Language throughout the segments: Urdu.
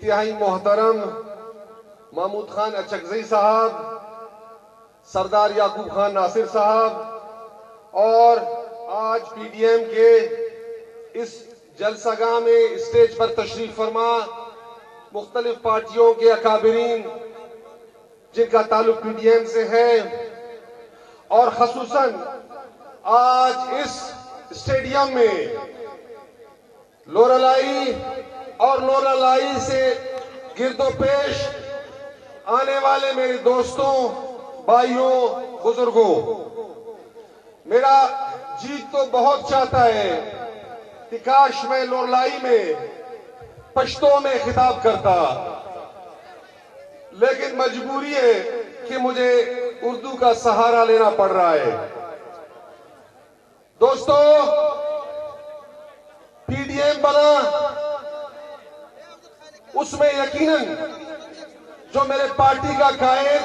انتہائی محترم محمود خان اچکزئی صاحب، سردار یعقوب خان ناصر صاحب اور آج پی ڈی ایم کے اس جلسہ گاہ میں اسٹیج پر تشریف فرما مختلف پارٹیوں کے اکابرین جن کا تعلق پی ڈی ایم سے ہے، اور خصوصاً آج اس اسٹیڈیم میں لورالائی اور لورالائی سے گرد و پیش آنے والے میرے دوستوں، بھائیوں، بزرگوں، میرا جی تو بہت چاہتا ہے کہ کاش میں لورالائی میں پشتو میں خطاب کرتا، لیکن مجبوری ہے کہ مجھے اردو کا سہارا لینا پڑ رہا ہے۔ دوستو، پی ڈی ایم بنا اس میں یقیناً جو میرے پارٹی کا قائد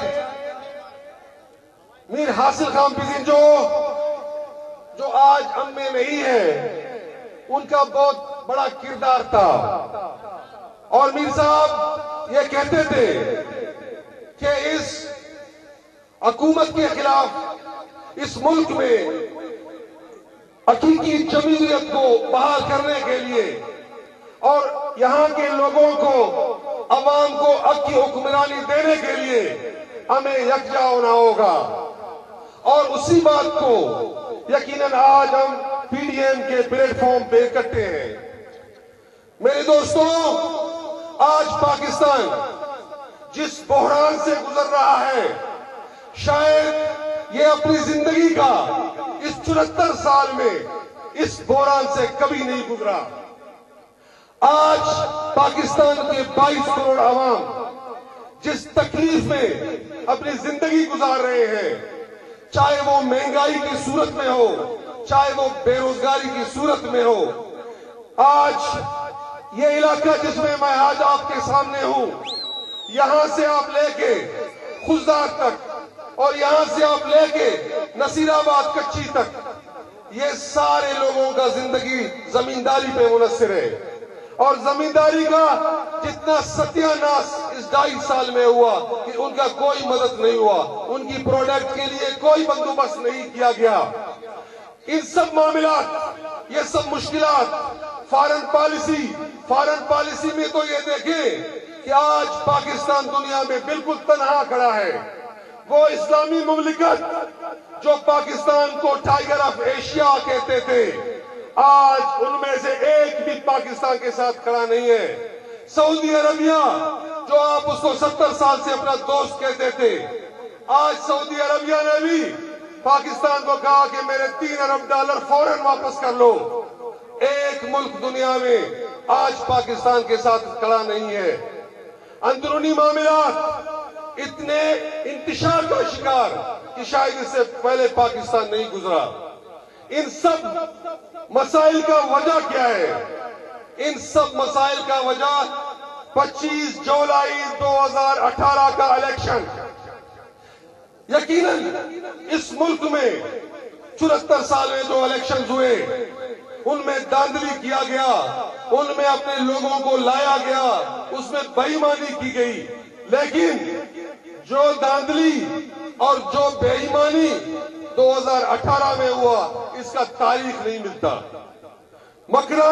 میر حاصل خان پیزن جو آج ہم میں نہیں ہے، ان کا بہت بڑا کردار تھا، اور میر صاحب یہ کہتے تھے کہ اس حکومت کے خلاف اس ملک میں حقیقی جمہوریت کو بحال کرنے کے لیے اور یہاں کے لوگوں کو، عوام کو حق کی حکمرانی دینے کے لیے ہمیں یکجا ہونا ہوگا، اور اسی بات کو یقیناً آج ہم پی ڈی ایم کے پلیٹ فارم پہ اکٹھے ہیں۔ میرے دوستوں، آج پاکستان جس بحران سے گزر رہا ہے، شاید یہ اپنی زندگی کا اس 74 سال میں اس بحران سے کبھی نہیں گزرا۔ آج پاکستان کے 22 کروڑ عوام جس تکلیف میں اپنی زندگی گزار رہے ہیں، چاہے وہ مہنگائی کی صورت میں ہو، چاہے وہ بے روزگاری کی صورت میں ہو، آج یہ علاقہ جس میں میں آج آپ کے سامنے ہوں، یہاں سے آپ لے کے خزدار تک اور یہاں سے آپ لے کے نصیر آباد کچی تک، یہ سارے لوگوں کا زندگی زمینداری پہ منحصر ہے، اور زمینداری کا جتنا ستیہ ناس اس 2.5 سال میں ہوا کہ ان کا کوئی مدد نہیں ہوا، ان کی پروڈکٹ کے لیے کوئی بندوبست نہیں کیا گیا۔ ان سب معاملات، یہ سب مشکلات، فارن پالیسی میں تو یہ دیکھیں کہ آج پاکستان دنیا میں بالکل تنہا کھڑا ہے۔ وہ اسلامی مملکت جو پاکستان کو ٹائیگر آف ایشیا کہتے تھے، آج ان میں سے ایک بھی پاکستان کے ساتھ کھڑا نہیں ہے۔ سعودی عربیہ جو آپ اس کو 70 سال سے اپنا دوست کہتے تھے، آج سعودی عربیہ نے بھی پاکستان کو کہا کہ میرے $3 ارب فوراً واپس کر لو۔ ایک ملک دنیا میں آج پاکستان کے ساتھ کھڑا نہیں ہے۔ اندرونی معاملات اتنے انتشار کا شکار کہ شاید اس سے پہلے پاکستان نہیں گزرا۔ ان سب مسائل کا وجہ کیا ہے؟ ان سب مسائل کا وجہ 25 جولائی 2018 کا الیکشن۔ یقیناً اس ملک میں 74 سال میں جو الیکشنز ہوئے، ان میں دھاندلی کیا گیا، ان میں اپنے لوگوں کو لایا گیا، اس میں بے ایمانی کی گئی، لیکن جو دھاندلی اور جو بے ایمانی 2018 میں ہوا، اس کا تاریخ نہیں ملتا۔ مکران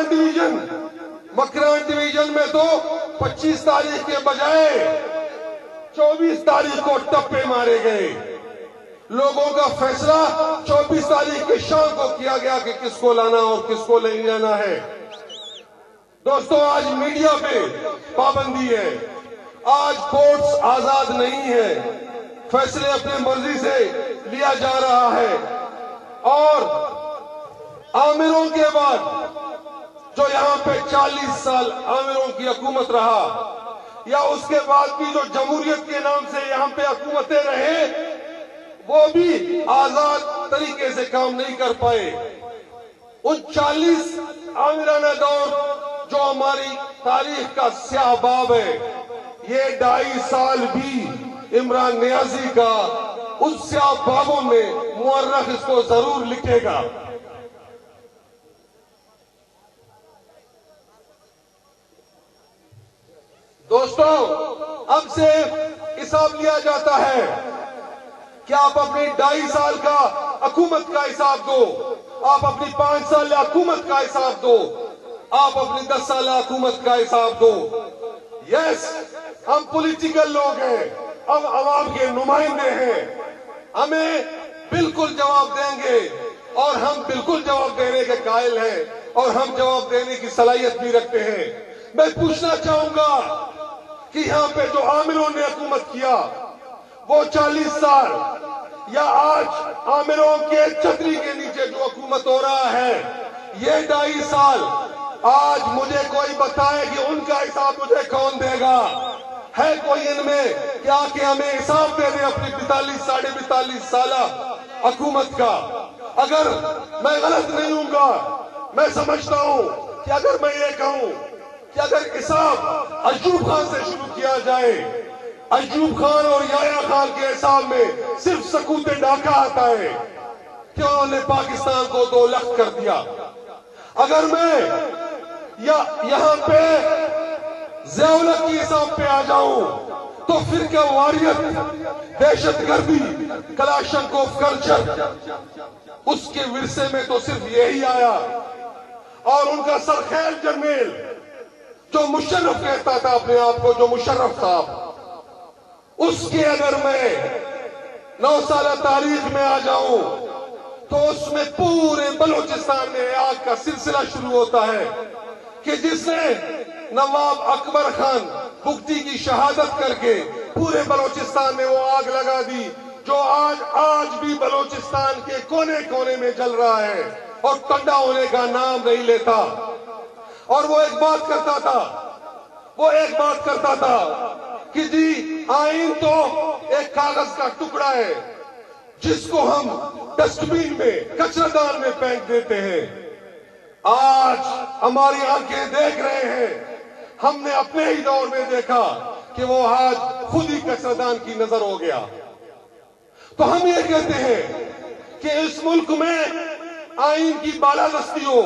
ڈویژن میں تو 25 تاریخ کے بجائے 24 تاریخ کو ٹپے مارے گئے۔ لوگوں کا فیصلہ 24 تاریخ کی شام کو کیا گیا کہ کس کو لانا اور کس کو نہیں لانا ہے۔ دوستو، آج میڈیا پہ پابندی ہے، آج کورٹس آزاد نہیں ہے، فیصلے اپنے مرضی سے لیا جا رہا ہے، اور عامروں کے بعد جو یہاں پہ 40 سال عامروں کی حکومت رہا، یا اس کے بعد بھی جو جمہوریت کے نام سے یہاں پہ حکومتیں رہے، وہ بھی آزاد طریقے سے کام نہیں کر پائے۔ ان 40 عامرانہ دور جو ہماری تاریخ کا سیاہ باب ہے، یہ 2.5 سال بھی عمران نیازی کا اس سیاہ بابوں میں مورخ اس کو ضرور لکھے گا۔ دوستوں، اب سے حساب لیا جاتا ہے کہ آپ اپنی 2.5 سال کا حکومت کا حساب دو، آپ اپنی 5 سال حکومت کا حساب دو، آپ اپنی 10 سال حکومت کا حساب دو۔ یس، ہم پولیٹیکل لوگ ہیں، ہم عوام کے نمائندے ہیں، ہمیں بالکل جواب دیں گے اور ہم بالکل جواب دینے کے قائل ہیں اور ہم جواب دینے کی صلاحیت بھی رکھتے ہیں۔ میں پوچھنا چاہوں گا کہ یہاں پہ جو عامروں نے حکومت کیا وہ 40 سال، یا آج عامروں کے چھتری کے نیچے جو حکومت ہو رہا ہے یہ 2.5 سال، آج مجھے کوئی بتائے کہ ان کا حساب مجھے کون دے گا؟ ہے کوئی ان میں کیا کہ ہمیں حساب دے دے اپنی 42 ساڑھے 42 سالہ حکومت کا؟ اگر میں غلط نہیں ہوں گا، میں سمجھتا ہوں کہ اگر میں یہ کہوں کہ اگر حساب ایوب خان سے شروع کیا جائے، ایوب خان اور یحییٰ خان کے حساب میں صرف سکوت ڈاکہ آتا ہے کہ انہوں نے پاکستان کو 2 لخت کر دیا۔ اگر میں یہاں پہ ضیاءالحق کی حساب پہ آ جاؤں تو فرقہ واریت، دہشت گردی، کلاشنکوف کلچر، اس کے ورثے میں تو صرف یہی آیا۔ اور ان کا سرخیل جرنیل جو مشرف کہتا تھا اپنے آپ کو، جو مشرف صاحب، اس کے اگر میں 9 سالہ تاریخ میں آ جاؤں تو اس میں پورے بلوچستان میں آگ کا سلسلہ شروع ہوتا ہے کہ جس نے نواب اکبر خان بگٹی کی شہادت کر کے پورے بلوچستان میں وہ آگ لگا دی، جو آج بھی بلوچستان کے کونے کونے میں جل رہا ہے اور ٹھنڈا ہونے کا نام نہیں لیتا۔ اور وہ ایک بات کرتا تھا کہ جی آئین تو ایک کاغذ کا ٹکڑا ہے جس کو ہم ڈسٹ بین میں، کچرا دان میں پھینک دیتے ہیں۔ آج ہماری آنکھیں دیکھ رہے ہیں، ہم نے اپنے ہی دور میں دیکھا کہ وہ آج خود ہی کچرا دان کی نظر ہو گیا۔ تو ہم یہ کہتے ہیں کہ اس ملک میں آئین کی بالادستی ہو۔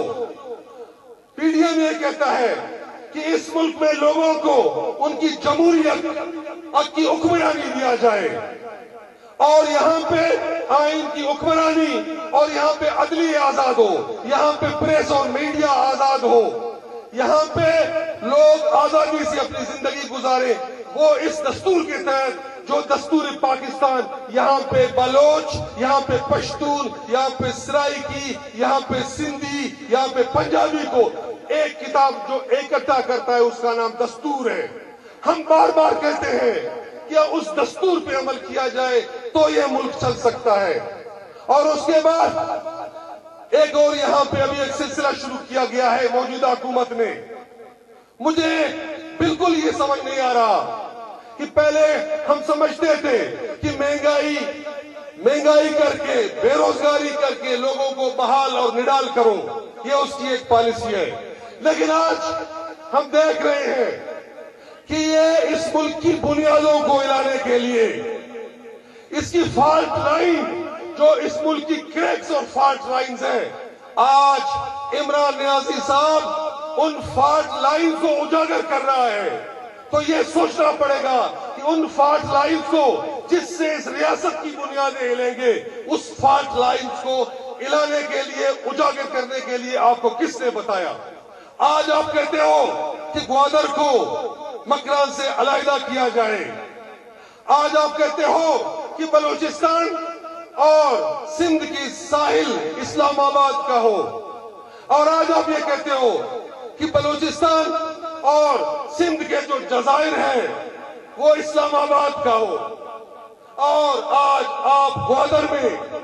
پی ڈی ایم یہ کہتا ہے کہ اس ملک میں لوگوں کو ان کی جمہوریت کی حکمرانی دیا جائے، اور یہاں پہ آئین کی حکمرانی اور یہاں پہ عدلیہ آزاد ہو، یہاں پہ پریس اور میڈیا آزاد ہو، یہاں پہ لوگ آزادی سے اپنی زندگی گزارے۔ وہ اس دستور کے تحت جو دستور پاکستان، یہاں پہ بلوچ، یہاں پہ پشتون، یہاں پہ سرائکی، یہاں پہ سندھی، یہاں پہ پنجابی کو ایک کتاب جو اکٹھا کرتا ہے اس کا نام دستور ہے۔ ہم بار بار کہتے ہیں کہ اس دستور پہ عمل کیا جائے تو یہ ملک چل سکتا ہے۔ اور اس کے بعد ایک اور یہاں پہ ابھی ایک سلسلہ شروع کیا گیا ہے موجودہ حکومت نے۔ مجھے بالکل یہ سمجھ نہیں آ رہا کہ پہلے ہم سمجھتے تھے کہ مہنگائی کر کے، بے روزگاری کر کے لوگوں کو بحال اور نڈال کرو، یہ اس کی ایک پالیسی ہے۔ لیکن آج ہم دیکھ رہے ہیں کہ یہ اس ملک کی بنیادوں کو ہلانے کے لیے، اس کی فالٹ لائن جو اس ملک کی کریکس اور فالٹ لائنز ہیں، آج عمران نیازی صاحب ان فالٹ لائن کو اجاگر کر رہا ہے۔ تو یہ سوچنا پڑے گا کہ ان فالٹ لائنز کو جس سے اس ریاست کی بنیادیں ہلیں گے، اس فالٹ لائنز کو ہلانے کے لیے، اجاگر کرنے کے لیے آپ کو کس نے بتایا؟ آج آپ کہتے ہو کہ گوادر کو مکران سے علیحدہ کیا جائے، آج آپ کہتے ہو کہ بلوچستان اور سندھ کی ساحل اسلام آباد کا ہو، اور آج آپ یہ کہتے ہو کہ بلوچستان اور سندھ کے جو جزائر ہیں وہ اسلام آباد کا ہو، اور آج آپ گوادر میں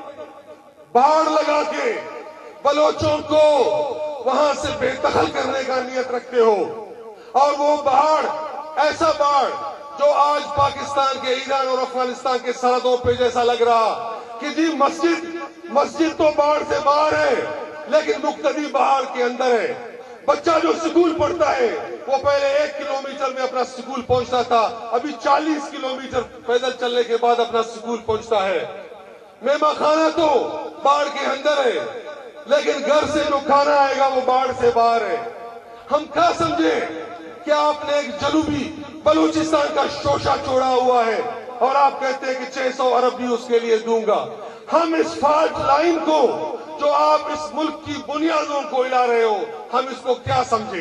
باڑ لگا کے بلوچوں کو وہاں سے بے دخل کرنے کا نیت رکھتے ہو۔ اور وہ باڑ، ایسا باڑ جو آج پاکستان کے، ایران اور افغانستان کے سرحدوں پہ جیسا لگ رہا کہ جی مسجد تو باڑ سے باہر ہے لیکن مقتدی باڑ کے اندر ہے۔ بچہ جو سکول پڑھتا ہے وہ پہلے 1 کلومیٹر میں اپنا سکول پہنچتا تھا، ابھی 40 کلومیٹر پیدل چلنے کے بعد اپنا سکول پہنچتا ہے۔ مہمان خانہ تو باڑ کے اندر ہے لیکن گھر سے جو کھانا آئے گا وہ باڑ سے باہر ہے۔ ہم کیا سمجھے کیا آپ نے ایک جنوبی بلوچستان کا شوشہ چھوڑا ہوا ہے اور آپ کہتے ہیں کہ 600 ارب بھی اس کے لیے دوں گا؟ ہم اس فالٹ لائن کو جو آپ اس ملک کی بنیادوں کو ہلا رہے ہو، ہم اس کو کیا سمجھیں؟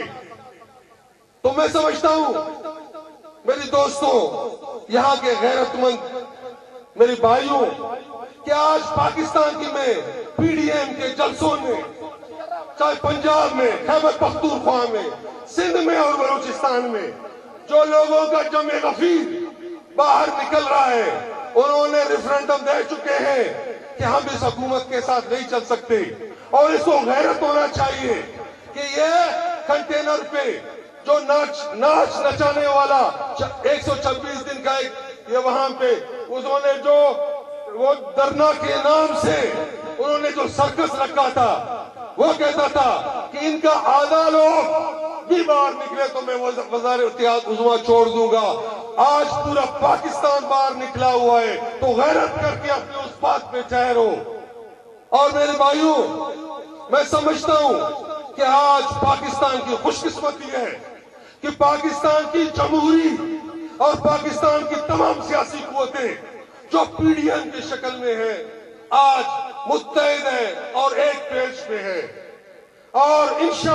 تو میں سمجھتا ہوں میری دوستوں، یہاں کے غیرت مند میری بھائیوں، کہ آج پاکستان کی میں پی ڈی ایم کے جلسوں میں، چاہے پنجاب میں، خیبر پختونخوا میں، سندھ میں اور بلوچستان میں، جو لوگوں کا جمع غفیر باہر نکل رہا ہے، انہوں نے ریفرنڈم دے چکے ہیں کہ ہم اس حکومت کے ساتھ نہیں چل سکتے، اور اس کو غیرت ہونا چاہیے کہ یہ کنٹینر پہ جو ناچ نچانے والا 126 دن کا ایک یہ وہاں پہ انہوں نے جو وہ دھرنا کے نام سے انہوں نے جو سرکس رکھا تھا، وہ کہتا تھا کہ ان کا آدھا لوگ بھی باہر نکلے تو میں وزارت اتحاد عظمیٰ چھوڑ دوں گا۔ آج پورا پاکستان باہر نکلا ہوا ہے، تو غیرت کر کے اپنے اس بات پہ ٹھہرو۔ اور میرے بھائیوں، میں سمجھتا ہوں کہ آج پاکستان کی خوش قسمتی ہے کہ پاکستان کی جمہوری اور پاکستان کی تمام سیاسی قوتیں جو پی ڈی ایم کی شکل میں ہیں، آج متحد ہے اور ایک پیج پہ ہے، اور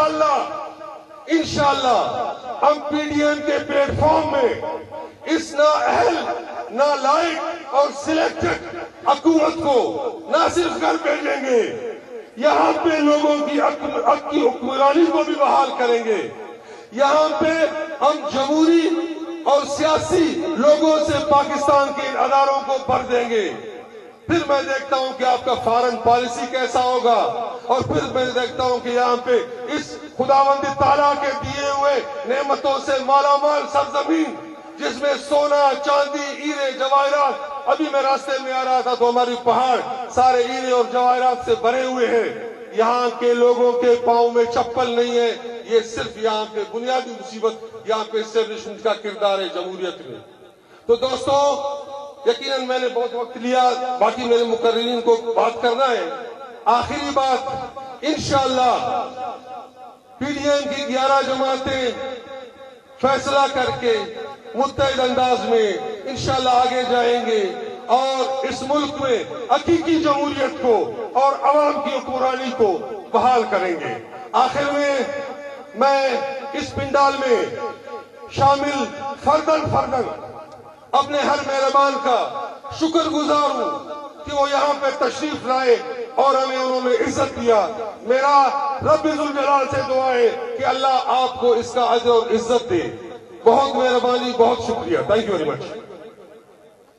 انشاءاللہ ہم پی ڈی ایم کے پلیٹ فارم میں اس نااہل، نالائق اور سلیکٹڈ حکومت کو نہ صرف گھر بھیجیں گے، یہاں پہ لوگوں کی حکمرانی کو بھی بحال کریں گے، یہاں پہ ہم جمہوری اور سیاسی لوگوں سے پاکستان کے اداروں کو بھر دیں گے۔ پھر میں دیکھتا ہوں کہ آپ کا فارن پالیسی کیسا ہوگا، اور پھر میں دیکھتا ہوں کہ یہاں پہ اس خداوند تعالیٰ کے دیے ہوئے نعمتوں سے مالا مال سرزمین، جس میں سونا، چاندی، ہیرے، جواہرات، ابھی میں راستے میں آ رہا تھا تو ہماری پہاڑ سارے ہیرے اور جواہرات سے بھرے ہوئے ہیں، یہاں کے لوگوں کے پاؤں میں چپل نہیں ہے، یہ صرف یہاں پہ بنیادی مصیبت یہاں پہ اسٹیبلشمنٹ کا کردار ہے جمہوریت میں۔ تو دوستوں، یقیناً میں نے بہت وقت لیا، باقی میرے مقررین کو بات کرنا ہے۔ آخری بات، انشاءاللہ پی ڈی ایم کی 11 جماعتیں فیصلہ کر کے متحد انداز میں انشاءاللہ آگے جائیں گے اور اس ملک میں حقیقی جمہوریت کو اور عوام کی حکمرانی کو بحال کریں گے۔ آخر میں اس پنڈال میں شامل فردن اپنے ہر مہربان کا شکر گزار ہوں کہ وہ یہاں پہ تشریف لائے اور ہمیں انہوں نے عزت دیا۔ میرا رب ذوالجلال سے دعا ہے کہ اللہ آپ کو اس کا اجر اور عزت دے۔ بہت مہربانی، بہت شکریہ۔ Thank you very much.